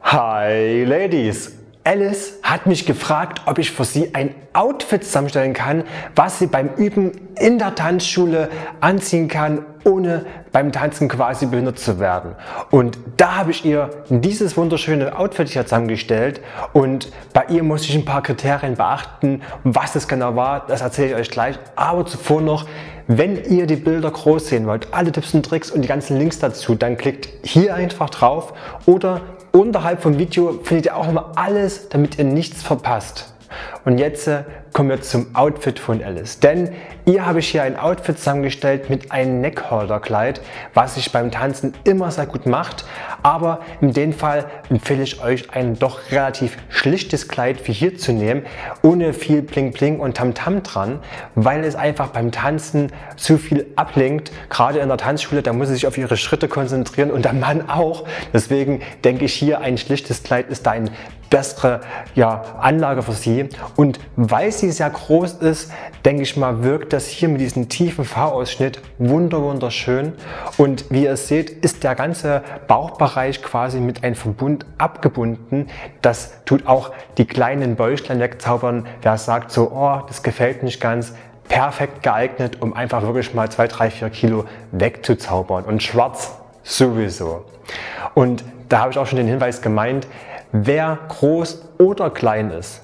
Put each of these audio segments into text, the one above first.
Hi Ladies! Alice hat mich gefragt, ob ich für sie ein Outfit zusammenstellen kann, was sie beim Üben in der Tanzschule anziehen kann, ohne beim Tanzen quasi behindert zu werden. Und da habe ich ihr dieses wunderschöne Outfit hier zusammengestellt und bei ihr muss ich ein paar Kriterien beachten. Was es genau war, das erzähle ich euch gleich. Aber zuvor noch, wenn ihr die Bilder groß sehen wollt, alle Tipps und Tricks und die ganzen Links dazu, dann klickt hier einfach drauf oder unterhalb vom Video findet ihr auch nochmal alles, damit ihr nichts verpasst. Und jetzt kommen wir zum Outfit von Alice. Denn ihr habe ich hier ein Outfit zusammengestellt mit einem Neckholder-Kleid, was sich beim Tanzen immer sehr gut macht. Aber in dem Fall empfehle ich euch ein doch relativ schlichtes Kleid wie hier zu nehmen, ohne viel Bling Bling und Tamtam dran, weil es einfach beim Tanzen zu viel ablenkt. Gerade in der Tanzschule, da muss sie sich auf ihre Schritte konzentrieren und der Mann auch. Deswegen denke ich hier, ein schlichtes Kleid ist da eine bessere Anlage für sie. Und weil sie sehr groß ist, denke ich mal, wirkt das hier mit diesem tiefen V-Ausschnitt wunderschön. Und wie ihr seht, ist der ganze Bauchbereich quasi mit einem Verbund abgebunden. Das tut auch die kleinen Bäuchlein wegzaubern. Wer sagt so, oh, das gefällt nicht ganz, perfekt geeignet, um einfach wirklich mal 2, 3, 4 Kilo wegzuzaubern. Und schwarz sowieso. Und da habe ich auch schon den Hinweis gemeint, wer groß oder klein ist,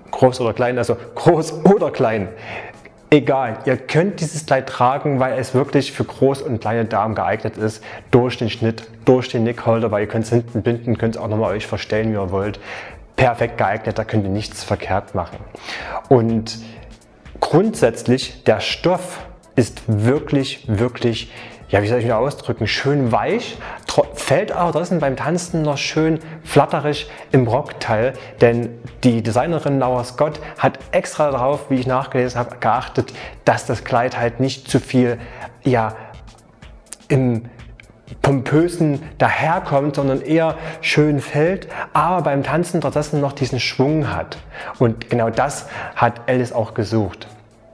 also groß oder klein, egal, ihr könnt dieses Kleid tragen, weil es wirklich für groß und kleine Damen geeignet ist, durch den Schnitt, durch den Neckholder, weil ihr könnt es hinten binden, könnt es auch nochmal euch verstellen, wie ihr wollt. Perfekt geeignet, da könnt ihr nichts verkehrt machen. Und grundsätzlich, der Stoff ist wirklich, ja, wie soll ich mich ausdrücken, schön weich, fällt aber trotzdem beim Tanzen noch schön flatterig im Rockteil, denn die Designerin Laura Scott hat extra darauf, wie ich nachgelesen habe, geachtet, dass das Kleid halt nicht zu viel im Pompösen daherkommt, sondern eher schön fällt, aber beim Tanzen trotzdem noch diesen Schwung hat. Und genau das hat Alice auch gesucht.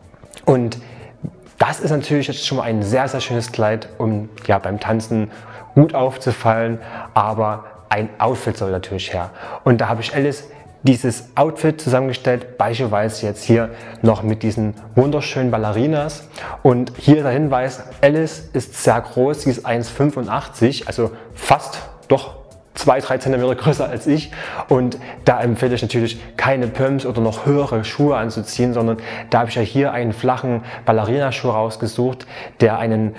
Und das ist natürlich jetzt schon mal ein sehr schönes Kleid, um beim Tanzen gut aufzufallen, aber ein Outfit soll natürlich her. Und da habe ich Alice dieses Outfit zusammengestellt, beispielsweise jetzt hier noch mit diesen wunderschönen Ballerinas. Und hier der Hinweis, Alice ist sehr groß, sie ist 1,85, also fast doch 2-3 cm größer als ich, und da empfehle ich natürlich keine Pumps oder noch höhere Schuhe anzuziehen, sondern da habe ich ja hier einen flachen Ballerina-Schuh rausgesucht, der einen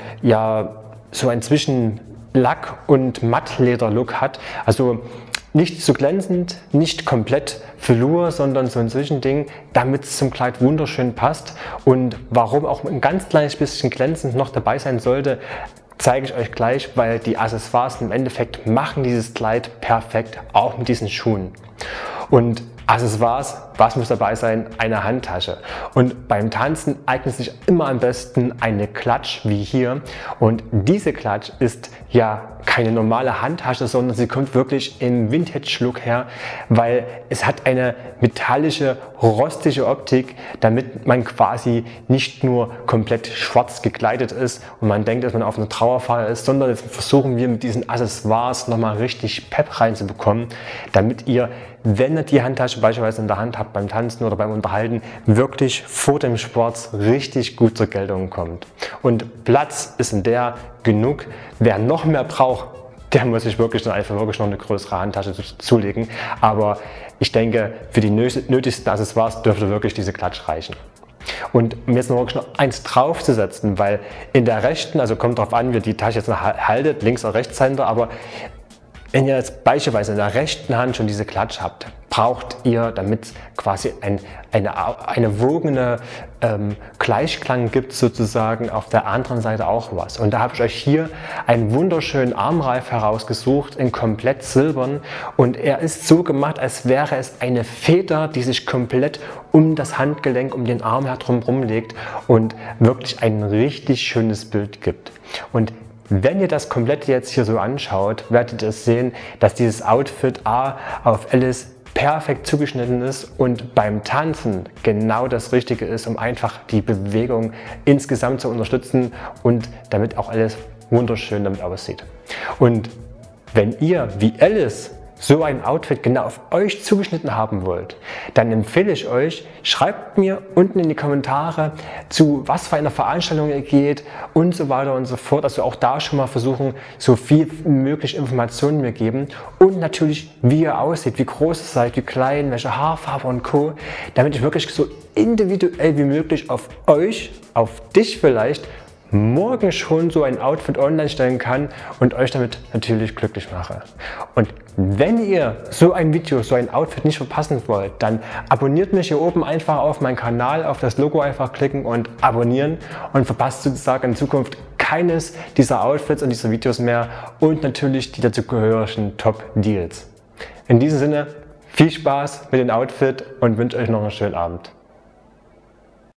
so ein zwischen Lack- und Mattleder-Look hat, also nicht zu glänzend, nicht komplett Velour, sondern so ein Zwischending, damit es zum Kleid wunderschön passt. Und warum auch ein ganz kleines bisschen glänzend noch dabei sein sollte, zeige ich euch gleich, weil die Accessoires im Endeffekt machen dieses Kleid perfekt, auch mit diesen Schuhen. Und Accessoires, was muss dabei sein? Eine Handtasche. Und beim Tanzen eignet sich immer am besten eine Klatsch wie hier. Und diese Klatsch ist ja keine normale Handtasche, sondern sie kommt wirklich im Vintage-Look her, weil es hat eine metallische, rostige Optik, damit man quasi nicht nur komplett schwarz gekleidet ist und man denkt, dass man auf einer Trauerfeier ist, sondern jetzt versuchen wir mit diesen Accessoires nochmal richtig Pep reinzubekommen, damit ihr, wenn ihr die Handtasche beispielsweise in der Hand habt beim Tanzen oder beim Unterhalten, wirklich vor dem Sport richtig gut zur Geltung kommt. Und Platz ist in der genug. Wer noch mehr braucht, der muss sich wirklich noch eine größere Handtasche zulegen. Aber ich denke, für die nötigsten Accessoires dürfte wirklich diese Klatsch reichen. Und um jetzt noch eins draufzusetzen, weil in der rechten, also kommt darauf an, wie ihr die Tasche jetzt noch haltet, links oder Rechtshänder, aber wenn ihr jetzt beispielsweise in der rechten Hand schon diese Klatsch habt, braucht ihr, damit es quasi eine wogene Gleichklang gibt, sozusagen auf der anderen Seite auch was. Und da habe ich euch hier einen wunderschönen Armreif herausgesucht in komplett silbern, und er ist so gemacht, als wäre es eine Feder, die sich komplett um das Handgelenk, um den Arm herum legt und wirklich ein richtig schönes Bild gibt. Und wenn ihr das komplett jetzt hier so anschaut, werdet ihr sehen, dass dieses Outfit auf Alice perfekt zugeschnitten ist und beim Tanzen genau das Richtige ist, um einfach die Bewegung insgesamt zu unterstützen und damit auch alles wunderschön damit aussieht. Und wenn ihr wie Alice so ein Outfit genau auf euch zugeschnitten haben wollt, dann empfehle ich euch, schreibt mir unten in die Kommentare, zu was für einer Veranstaltung ihr geht und so weiter und so fort. Also auch da schon mal versuchen, so viel wie möglich Informationen mir geben und natürlich, wie ihr aussieht, wie groß ihr seid, wie klein, welche Haarfarbe und Co., damit ich wirklich so individuell wie möglich auf euch, auf dich vielleicht, morgen schon so ein Outfit online stellen kann und euch damit natürlich glücklich mache. Und wenn ihr so ein Video, so ein Outfit nicht verpassen wollt, dann abonniert mich hier oben einfach auf meinen Kanal, auf das Logo einfach klicken und abonnieren und verpasst sozusagen in Zukunft keines dieser Outfits und dieser Videos mehr und natürlich die dazugehörigen Top-Deals. In diesem Sinne, viel Spaß mit dem Outfit und wünsche euch noch einen schönen Abend.